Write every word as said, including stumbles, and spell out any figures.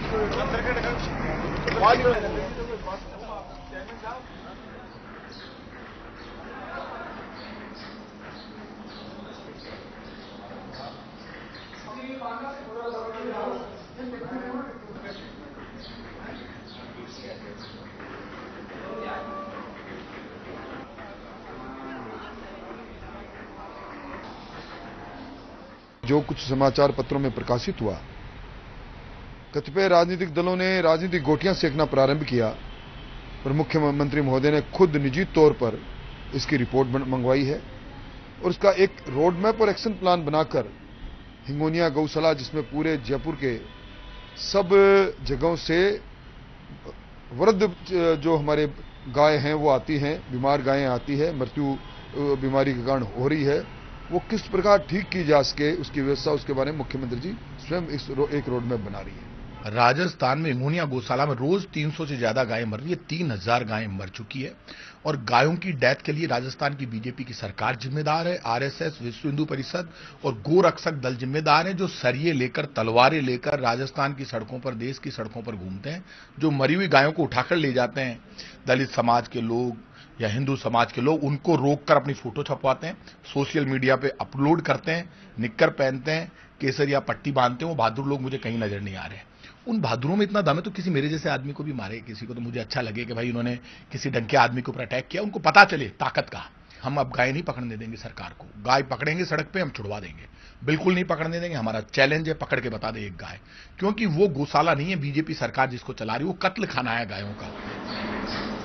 जो कुछ समाचार पत्रों में प्रकाशित हुआ, कतिपय राजनीतिक दलों ने राजनीतिक गोटियां सेकना प्रारंभ किया, पर मुख्यमंत्री महोदय ने खुद निजी तौर पर इसकी रिपोर्ट मंगवाई है और उसका एक रोड मैप और एक्शन प्लान बनाकर हिंगोनिया गौशाला, जिसमें पूरे जयपुर के सब जगहों से वृद्ध जो हमारे गाय हैं वो आती हैं, बीमार गायें आती है, मृत्यु बीमारी के कारण हो रही है, वो किस प्रकार ठीक की जा सके उसकी व्यवस्था, उसके बारे में मुख्यमंत्री जी स्वयं इस रो, एक रोड मैप बना रही है। राजस्थान में हिंगोनिया गौशाला में रोज तीन सौ से ज्यादा गायें मर रही है, तीन हजार गायें मर चुकी है और गायों की डेथ के लिए राजस्थान की बीजेपी की सरकार जिम्मेदार है, आरएसएस, विश्व हिंदू परिषद और गोरक्षक दल जिम्मेदार हैं, जो सरिये लेकर, तलवारें लेकर राजस्थान की सड़कों पर, देश की सड़कों पर घूमते हैं, जो मरी हुई गायों को उठाकर ले जाते हैं। दलित समाज के लोग या हिंदू समाज के लोग उनको रोककर अपनी फोटो छपवाते हैं, सोशल मीडिया पे अपलोड करते हैं, निक्कर पहनते हैं, केसरिया पट्टी बांधते हैं। वो बहादुर लोग मुझे कहीं नजर नहीं आ रहे। उन बहादुरों में इतना दम है तो किसी मेरे जैसे आदमी को भी मारे, किसी को तो मुझे अच्छा लगे कि भाई उन्होंने किसी ढंग के आदमी के ऊपर अटैक किया, उनको पता चले ताकत का। हम अब गाय नहीं पकड़ने देंगे सरकार को, गाय पकड़ेंगे सड़क पे हम छुड़वा देंगे, बिल्कुल नहीं पकड़ने देंगे। हमारा चैलेंज है, पकड़ के बता दे एक गाय, क्योंकि वो गौशाला नहीं है बीजेपी सरकार जिसको चला रही, वो कत्ल खाना है गायों का।